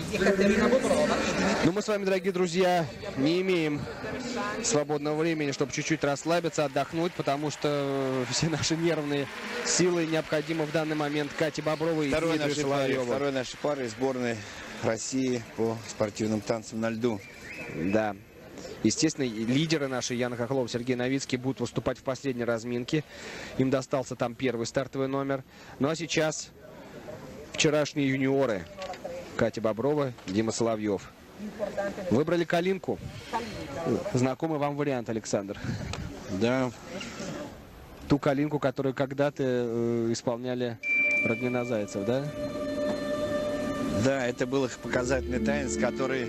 Ну, мы с вами, дорогие друзья, не имеем свободного времени, чтобы чуть-чуть расслабиться, отдохнуть, потому что все наши нервные силы необходимы в данный момент Кате Бобровой и Дмитрию Соловьеву. Второй нашей пары сборной России по спортивным танцам на льду. Да. Естественно, лидеры наши, Яна Хохлова, Сергей Новицкий, будут выступать в последней разминке. Им достался там первый стартовый номер. Ну а сейчас вчерашние юниоры. Катя Боброва, Дима Соловьев. Выбрали калинку. Знакомый вам вариант, Александр? Да. Ту калинку, которую когда-то исполняли Роднина Зайцев, да? Да, это был их показательный танец, который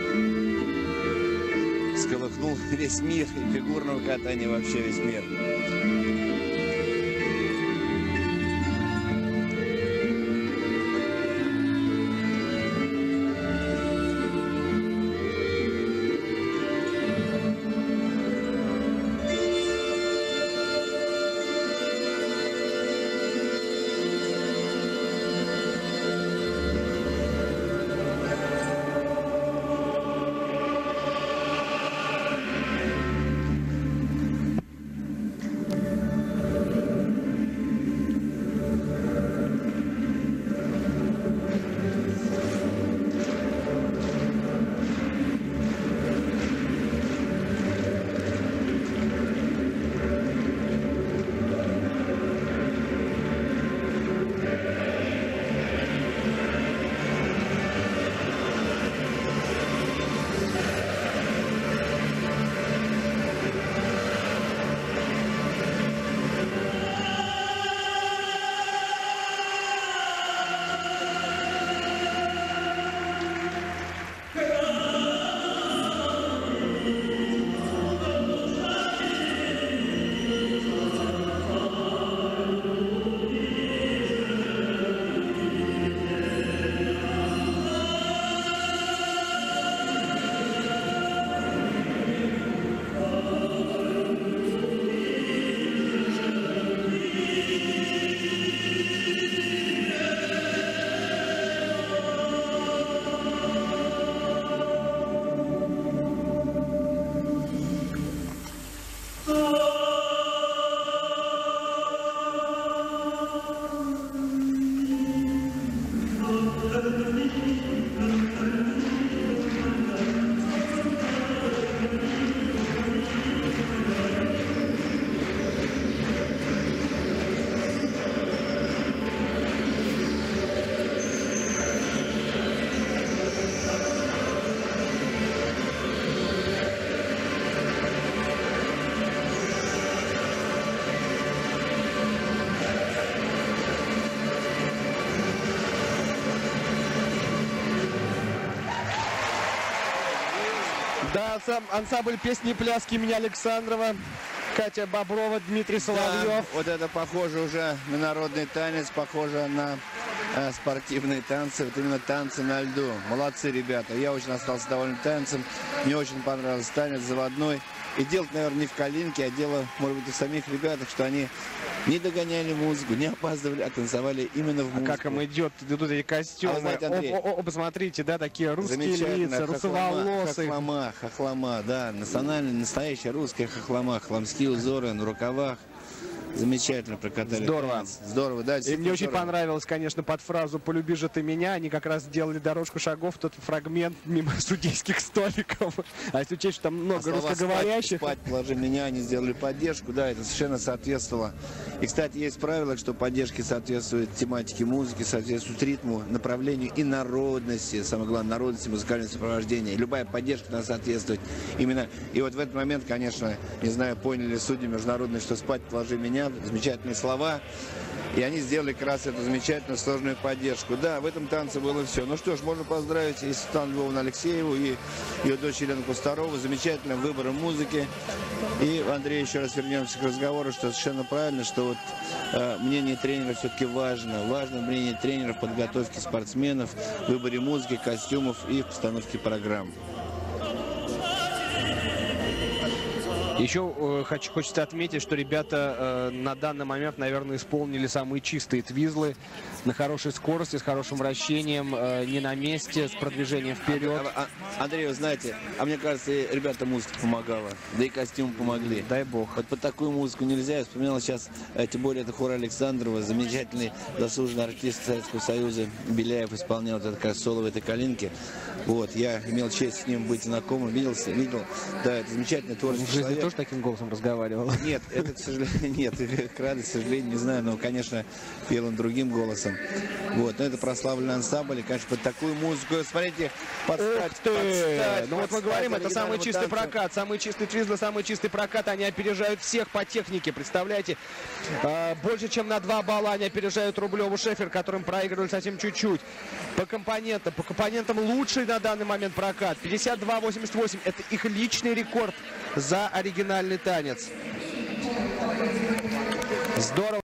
сколыхнул весь мир, и фигурного катания вообще весь мир. Да, ансамбль песни и пляски имени Александрова, Катя Боброва, Дмитрий Соловьев. Да, вот это похоже уже на народный танец, похоже на спортивные танцы, вот именно танцы на льду. Молодцы ребята, я очень остался доволен танцем, мне очень понравился танец заводной. И дело, наверное, не в калинке, а дело, может быть, и в самих ребятах, что они не догоняли музыку, не опаздывали, а танцевали именно в музыку. А как им идут эти костюмы. знаете, Андрей, посмотрите, да, такие русские лица, русоволосые. Хохлома, да, настоящая русская хохлома, хохломские узоры на рукавах. Замечательно прокатали. Здорово. Здорово, да. И мне очень понравилось, конечно, под фразу «Полюби же ты меня». Они как раз сделали дорожку шагов, тот фрагмент мимо судейских столиков. А если учесть, что там много русскоговорящих. Спать, положи меня, они сделали поддержку, да, это совершенно соответствовало. И, кстати, есть правило, что поддержки соответствуют тематике музыки, соответствуют ритму, направлению и народности. Самое главное, народности, музыкального сопровождения. И любая поддержка должна соответствовать именно. И вот в этот момент, конечно, не знаю, поняли судьи международные, что «Спать, положи меня», замечательные слова. И они сделали как раз эту замечательную сложную поддержку. Да, в этом танце было все. Ну что ж, можно поздравить и Светлану Львовну Алексееву, и ее дочь Елену Кустарову замечательным выбором музыки. И, Андрей, еще раз вернемся к разговору, что совершенно правильно, что вот мнение тренера все-таки важно. Важно мнение тренера в подготовке спортсменов, в выборе музыки, костюмов и в постановке программ. Еще хочется отметить, что ребята на данный момент, наверное, исполнили самые чистые твизлы на хорошей скорости, с хорошим вращением, не на месте, с продвижением вперед. Андрей, вы знаете, мне кажется, и ребята музыка помогала, да и костюмы помогли. Дай бог. Вот под такую музыку нельзя. Я вспоминал сейчас, тем более это хор Александрова, замечательный заслуженный артист Советского Союза Беляев исполнял вот это как соло в этой калинке. Вот, я имел честь с ним быть знакомым, видел, да, это замечательный творческий В жизни человек. тоже таким голосом разговаривал? Нет, это, к сожалению, нет, к радости, к сожалению, не знаю, но, конечно, пел он другим голосом. Вот, но это прославленный ансамбль, и, конечно, под такую музыку, смотрите, подстать, Ну вот мы говорим, это самый чистый прокат, самый чистый твизлы, самый чистый прокат, они опережают всех по технике, представляете? Больше, чем на 2 балла они опережают Рублеву Шефер, которым проигрывали совсем чуть-чуть. По компонентам лучший на данный момент прокат, 52-88, это их личный рекорд за оригинальный танец. Здорово.